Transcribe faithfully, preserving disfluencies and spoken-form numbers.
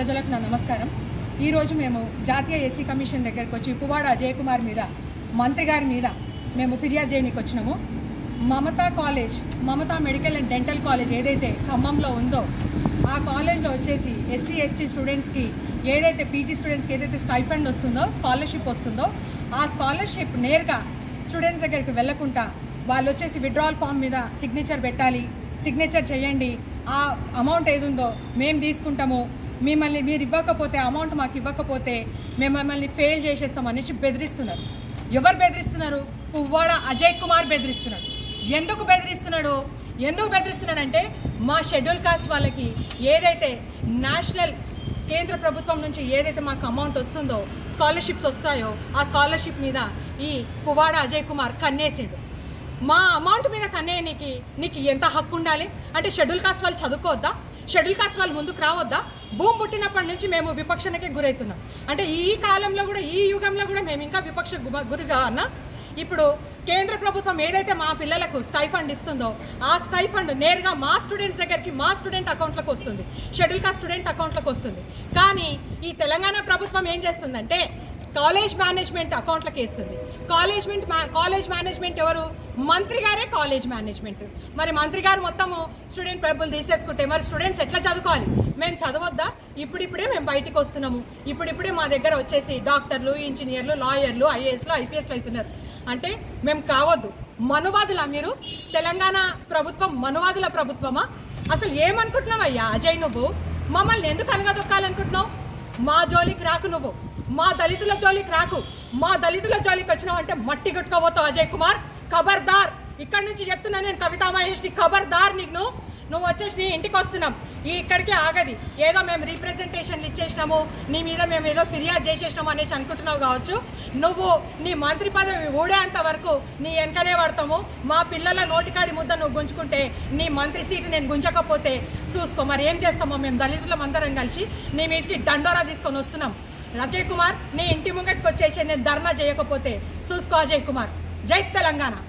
ప్రజలకు నా నమస్కారం। ఈ రోజు మేము జాతీయ ఎస్సీ కమిషన్ దగ్గరికి వచ్చి పువ్వాడ అజయ్ కుమార్ మీద మంత్రి గారి మీద మేము ఫిర్యాదు చేయడానికి వచ్చినాము। Mamata college Mamata medical and dental college ఏదైతే ఖమ్మంలో ఉందో ఆ కాలేజ్లో వచ్చేసి ఎస్సీ ఎస్టీ స్టూడెంట్స్కి ఏదైతే పీజీ స్టూడెంట్స్కి ఏదైతే స్టైఫండ్ వస్తుందో స్కాలర్షిప్ వస్తుందో ఆ స్కాలర్షిప్ నేరుగా స్టూడెంట్స్ దగ్గరికి వెళ్ళకుండా వాళ్ళు వచ్చేసి విత్డ్రావల్ ఫామ్ మీద సిగ్నేచర్ పెట్టాలి, సిగ్నేచర్ చేయండి, ఆ అమౌంట్ ఏదుందో మేము తీసుకుంటాము, మిమ్మల్ని మీరు ఇవ్వకపోతే అమౌంట్ మాకు ఇవ్వకపోతే మేము మిమ్మల్ని ఫెయిల్ చేసేస్తాం అనేసి బెదిరిస్తున్నారు। ఎవరు బెదిరిస్తున్నారు? పువ్వాడ అజయ్ కుమార్ బెదిరిస్తున్నాడు। ఎందుకు బెదిరిస్తున్నాడు ఎందుకు బెదిరిస్తున్నాడంటే మా షెడ్యూల్ కాస్ట్ వాళ్ళకి ఏదైతే నేషనల్ కేంద్ర ప్రభుత్వం నుంచి ఏదైతే మాకు అమౌంట్ వస్తుందో స్కాలర్షిప్స్ వస్తాయో ఆ స్కాలర్షిప్ మీద ఈ పువ్వాడ అజయ్ కుమార్ కన్నేసిండు। మా అమౌంట్ మీద కన్నేయనికి నీకు ఎంత హక్కు ఉండాలి? అంటే షెడ్యూల్ కాస్ట్ వాళ్ళు చదువుకోవద్దా? షెడ్యూల్ కాస్ట్ వాళ్ళు ముందుకు రావద్దా? భూమి పుట్టినప్పటి నుంచి మేము విపక్షణకే గురవుతున్నాం। అంటే ఈ కాలంలో కూడా ఈ యుగంలో కూడా మేము ఇంకా విపక్ష గురిగా అన్నా ఇప్పుడు కేంద్ర ప్రభుత్వం ఏదైతే మా పిల్లలకు స్టైఫండ్ ఇస్తుందో ఆ స్టైఫండ్ నేరుగా మా స్టూడెంట్స్ దగ్గరికి మా స్టూడెంట్ అకౌంట్లోకి వస్తుంది, షెడ్యూల్ కాస్ట్ స్టూడెంట్ అకౌంట్లోకి వస్తుంది। కానీ ఈ తెలంగాణ ప్రభుత్వం ఏం చేస్తుందంటే కాలేజ్ మేనేజ్మెంట్ అకౌంట్లోకి వేస్తుంది। కాలేజ్మెంట్ కాలేజ్ మేనేజ్మెంట్ ఎవరు? మంత్రి గారే కాలేజ్ మేనేజ్మెంట్। మరి మంత్రి గారు మొత్తము స్టూడెంట్ డబ్బులు తీసేసుకుంటే మరి స్టూడెంట్స్ ఎట్లా చదువుకోవాలి? మేము చదవద్దా? ఇప్పుడిప్పుడే మేము బయటికి వస్తున్నాము, ఇప్పుడిప్పుడే మా దగ్గర వచ్చేసి డాక్టర్లు, ఇంజనీర్లు, లాయర్లు, ఐఏఎస్లు, ఐపీఎస్లు అవుతున్నారు అంటే మేము కావద్దు? మనువాదులా మీరు? తెలంగాణ ప్రభుత్వం మనువాదుల ప్రభుత్వమా? అసలు ఏమనుకుంటున్నావయ్యా అజయ్? నువ్వు మమ్మల్ని ఎందుకు అనగదొక్కాలనుకుంటున్నావు? మా జోలికి రాకు, నువ్వు మా దళితుల జోలికి రాకు। మా దళితుల జోలికి వచ్చినావు అంటే మట్టి కొట్టుకోబోతావు అజయ్ కుమార్, ఖబర్దార్। ఇక్కడ నుంచి చెప్తున్నా నేను కవితా మహేష్ని, ఖబర్దార్ నీకు। నువ్వు వచ్చేసి నీ ఇంటికి వస్తున్నాం, ఈ ఇక్కడికే ఆగది। ఏదో మేము రీప్రజెంటేషన్లు ఇచ్చేసినాము, నీ మీద మేము ఏదో ఫిర్యాదు చేసేసినాము అనేసి అనుకుంటున్నావు కావచ్చు। నువ్వు నీ మంత్రి పదవి ఊడేంత వరకు నీ వెనకనే పడతాము। మా పిల్లల నోటికాడి ముద్ద నువ్వు గుంజుకుంటే నీ మంత్రి సీటు నేను గుంజకపోతే చూసుకో మరి ఏం చేస్తామో। మేము దళితులం అందరం కలిసి నీ మీదకి దండోరా తీసుకొని వస్తున్నాం। అజయ్ కుమార్ నీ ఇంటి ముంగటికి వచ్చేసి నేను ధర్నా చేయకపోతే చూసుకో అజయ్ కుమార్। జై తెలంగాణ।